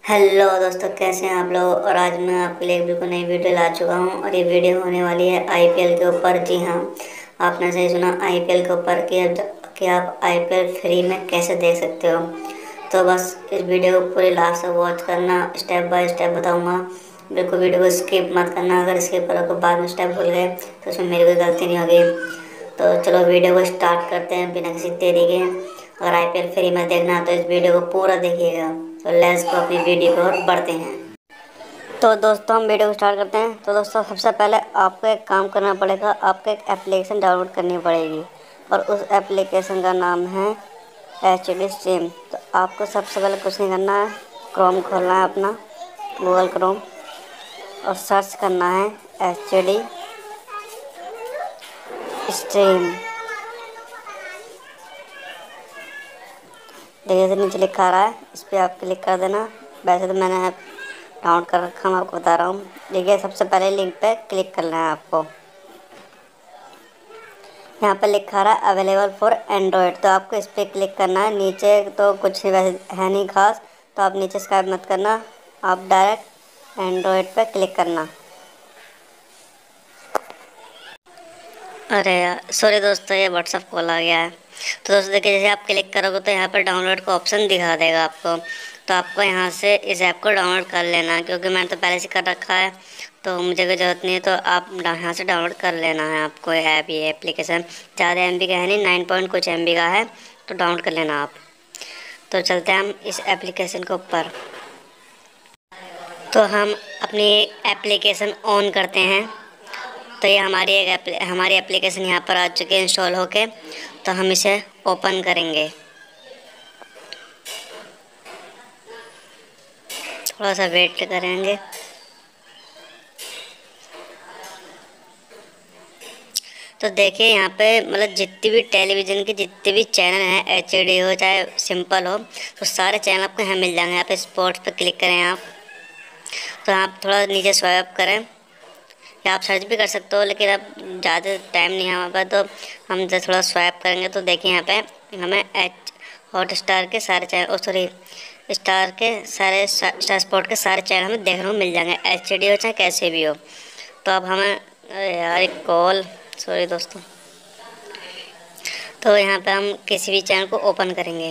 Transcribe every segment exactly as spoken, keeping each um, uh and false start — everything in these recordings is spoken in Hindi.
हेलो दोस्तों, कैसे हैं आप लोग। और आज मैं आपके लिए एक बिल्कुल नई वीडियो ला चुका हूं और ये वीडियो होने वाली है आईपीएल के ऊपर। जी हाँ, आपने सही सुना, आईपीएल के ऊपर कि अब कि आप आईपीएल फ्री में कैसे देख सकते हो। तो बस इस वीडियो को पूरे लास्ट तक वॉच करना, स्टेप बाय स्टेप बताऊंगा। बिल्कुल वीडियो को स्किप मत करना। अगर स्किप करो तो बाद में स्टेप भूल गए तो उसमें मेरी कोई गलती नहीं होगी। तो चलो वीडियो को स्टार्ट करते हैं बिना किसी देरी के। अगर आईपीएल फ्री में देखना है तो इस वीडियो को पूरा देखिएगा। तो लेट्स को अपनी वीडियो को और बढ़ते हैं। तो दोस्तों हम वीडियो को स्टार्ट करते हैं। तो दोस्तों सबसे पहले आपको एक काम करना पड़ेगा, आपको एक एप्लीकेशन डाउनलोड करनी पड़ेगी और उस एप्लीकेशन का नाम है एच डी स्ट्रीम। तो आपको सबसे पहले कुछ नहीं करना है, क्रोम खोलना है अपना गूगल क्रोम और सर्च करना है एच डी स्ट्रीम। देखिए से नीचे लिखा आ रहा है, इस पर आप क्लिक कर देना। वैसे तो मैंने ऐप डाउनलोड कर रखा, मैं आपको बता रहा हूँ। देखिए सबसे पहले लिंक पे क्लिक करना है आपको। यहाँ पे लिखा रहा है अवेलेबल फॉर एंड्रॉयड, तो आपको इस पर क्लिक करना है। नीचे तो कुछ वैसे है नहीं खास, तो आप नीचे स्क्रॉल मत करना, आप डायरेक्ट एंड्रॉयड पे क्लिक करना। अरे यार सॉरी दोस्तों, ये व्हाट्सअप कॉल आ गया है। तो दोस्तों देखिए, जैसे आप क्लिक करोगे तो यहाँ पर डाउनलोड का ऑप्शन दिखा देगा आपको। तो आपको यहाँ से इस ऐप को डाउनलोड कर लेना है, क्योंकि मैंने तो पहले से कर रखा है तो मुझे कोई ज़रूरत नहीं है। तो आप यहाँ से डाउनलोड कर लेना है आपको ऐप, ये एप्लीकेशन ज़्यादा एम बी का है नहीं, नाइन पॉइंट कुछ एम बी का है, तो डाउनलोड कर लेना आप। तो चलते हैं हम इस एप्लीकेशन के ऊपर। तो हम अपनी एप्लीकेशन ऑन करते हैं। तो ये हमारी एक एप्ली, हमारी एप्लीकेशन यहाँ पर आ चुकी है इंस्टॉल होके। तो हम इसे ओपन करेंगे, थोड़ा सा वेट करेंगे। तो देखिए यहाँ पे मतलब जितनी भी टेलीविज़न की जितने भी चैनल हैं, एच डी हो चाहे सिंपल हो, तो सारे चैनल आपको यहाँ मिल जाएंगे। यहाँ पे स्पोर्ट्स पे क्लिक करें आप, तो आप थोड़ा नीचे स्वाइप करें, या आप सर्च भी कर सकते हो, लेकिन अब ज़्यादा टाइम नहीं है हमारे पास, तो हम जब थोड़ा स्वाइप करेंगे तो देखिए यहाँ पे हमें एच हॉट स्टार के सारे चैनल, ओ सॉरी स्टार के सारे स्टार स्पोर्ट के सारे चैनल हमें देखने को मिल जाएंगे, एच डी हो चाहे कैसे भी हो। तो अब हमें यार एक कॉल, सॉरी दोस्तों। तो यहाँ पे हम किसी भी चैनल को ओपन करेंगे।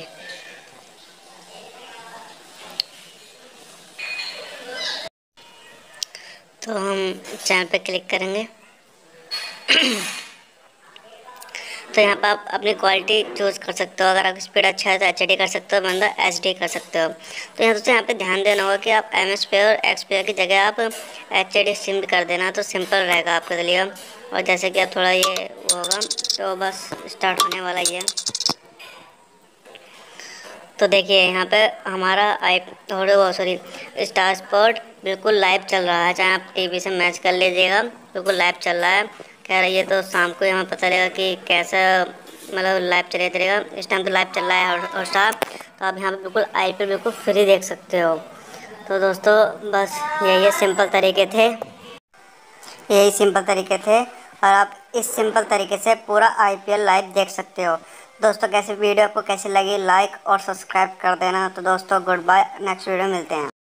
तो हम चैनल पे क्लिक करेंगे। तो यहाँ पर आप अपनी क्वालिटी चूज़ कर सकते हो। अगर आपकी स्पीड अच्छा है तो एच डी कर सकते हो, वरना एच डी कर सकते हो। तो यहाँ दोस्तों यहाँ पे ध्यान देना होगा कि आप एम एस प्लेयर और एक्स प्लेयर की जगह आप एच डी सिम कर देना, तो सिंपल रहेगा आपके लिए। और जैसे कि आप थोड़ा ये होगा, तो बस स्टार्ट होने वाला ही है। तो देखिए यहाँ पे हमारा आई थोड़े वो सॉरी स्टार स्पोर्ट बिल्कुल लाइव चल रहा है, चाहे आप टीवी से मैच कर लीजिएगा, बिल्कुल लाइव चल रहा है। कह रही है तो शाम को हमें पता चलेगा कि कैसा मतलब लाइव चले चलेगा। इस टाइम तो लाइव चल रहा है हॉट स्टार। तो आप यहाँ पे बिल्कुल आई पी एल बिल्कुल फ्री देख सकते हो। तो दोस्तों बस यही सिंपल तरीके थे यही सिंपल तरीके थे और आप इस सिंपल तरीके से पूरा आई पी एल लाइव देख सकते हो। दोस्तों कैसे वीडियो आपको कैसी लगी, लाइक और सब्सक्राइब कर देना। तो दोस्तों गुड बाय, नेक्स्ट वीडियो मिलते हैं।